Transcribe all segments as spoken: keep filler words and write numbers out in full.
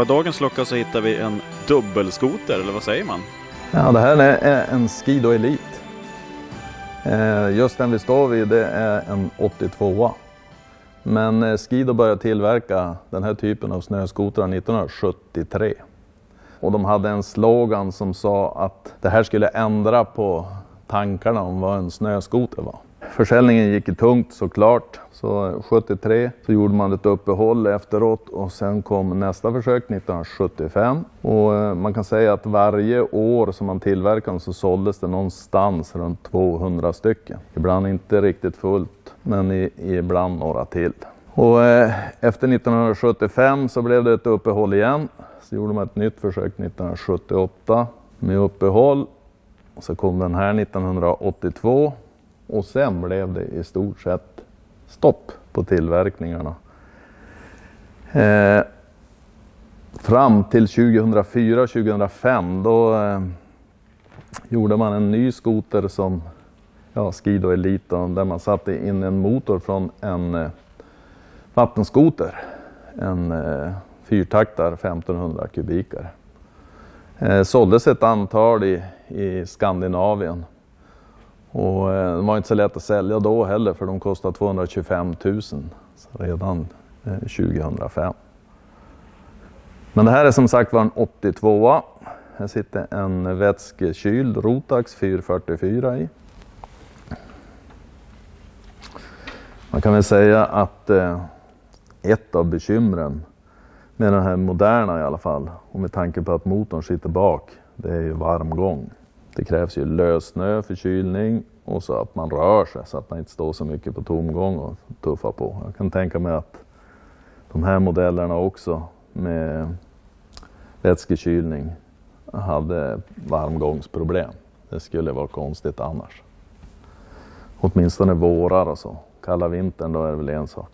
Ja, i dagens lucka så hittar vi en dubbelskoter, eller vad säger man? Ja, det här är en Skido Elite. Just den vi står vid, det är en åttiotvå. Men Skido började tillverka den här typen av snöskotrar nittonhundrasjuttiotre. Och de hade en slogan som sa att det här skulle ändra på tankarna om vad en snöskoter var. Försäljningen gick i tungt såklart, så sjuttiotre så gjorde man ett uppehåll efteråt och sen kom nästa försök nittonhundrasjuttiofem. Och man kan säga att varje år som man tillverkade så såldes det någonstans runt tvåhundra stycken. Ibland inte riktigt fullt, men i, ibland några till. Och efter nittonhundrasjuttiofem så blev det ett uppehåll igen. Så gjorde man ett nytt försök nittonhundrasjuttioåtta med uppehåll. Och så kom den här nittonhundraåttiotvå. Och sen blev det i stort sett stopp på tillverkningarna. Eh, fram till tjugohundrafyra tjugohundrafem då eh, gjorde man en ny skoter som ja, Skido Elite, där man satte in en motor från en eh, vattenskoter. En eh, fyrtaktar femtonhundra kubikare. Eh, såldes ett antal i, i Skandinavien. Och eh, de var inte så lätt att sälja då heller, för de kostade tvåhundratjugofem tusen redan eh, tjugohundrafem. Men det här är som sagt var en åttiotvå. Här sitter en vätskekyld Rotax fyrahundrafyrtiofyra i. Man kan väl säga att eh, ett av bekymren med den här moderna i alla fall, och med tanke på att motorn sitter bak, det är ju varmgång. Det krävs ju lössnö för kylning och så att man rör sig så att man inte står så mycket på tomgång och tuffar på. Jag kan tänka mig att de här modellerna också med vätskekylning hade varmgångsproblem. Det skulle vara konstigt annars. Åtminstone vårar och så. Kalla vintern då är det väl en sak.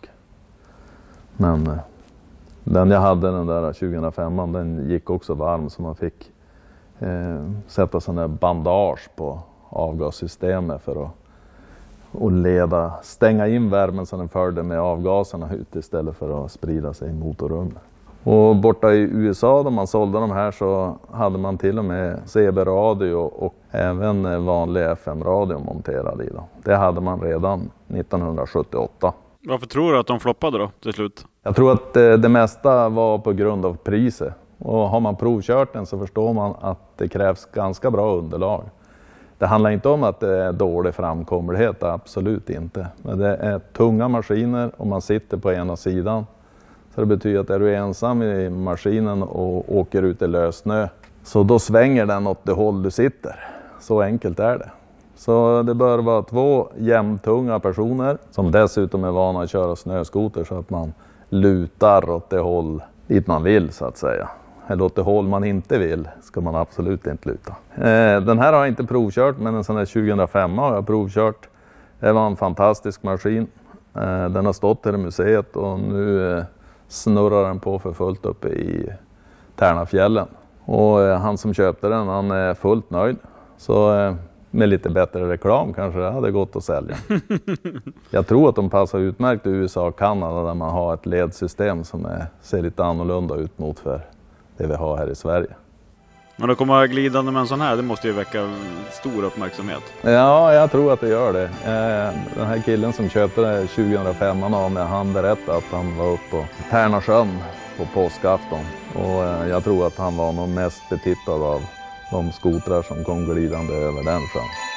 Men den jag hade, den där tjugohundrafem, den gick också varm, så man fick eh, sätta sån där bandage på avgassystemet för att och leda, stänga in värmen så den förde med avgaserna ut istället för att sprida sig i motorrummet. Och borta i U S A då man sålde de här så hade man till och med C B-radio och även vanlig F M-radio monterad i. Då. Det hade man redan nittonhundrasjuttioåtta. Varför tror du att de floppade då till slut? Jag tror att det mesta var på grund av priset. Och har man provkört den så förstår man att det krävs ganska bra underlag. Det handlar inte om att det är dålig framkomlighet, absolut inte. Men det är tunga maskiner och man sitter på ena sidan. Så det betyder att är du ensam i maskinen och åker ut i lössnö, så då svänger den åt det håll du sitter. Så enkelt är det. Så det bör vara två jämntunga personer som dessutom är vana att köra snöskoter så att man lutar åt det håll dit man vill så att säga. Eller åt det håll man inte vill ska man absolut inte luta. Eh, den här har jag inte provkört, men en sån här tjugohundrafem har jag provkört. Det var en fantastisk maskin. Eh, den har stått här i museet och nu eh, snurrar den på för fullt uppe i Tärnafjällen. Och eh, han som köpte den, han är fullt nöjd. Så eh, med lite bättre reklam kanske det hade gått att sälja. Jag tror att de passar utmärkt i U S A och Kanada där man har ett ledsystem som är, ser lite annorlunda ut mot för det vi har här i Sverige. Men då kommer jag glidande med en sån här, det måste ju väcka stor uppmärksamhet. Ja, jag tror att det gör det. Den här killen som köpte det tjugohundrafem av mig, han berättade att han var uppe på Tärnasjön på påskafton. Och jag tror att han var nog mest betittad av de skotrar som kom glidande över den sjön.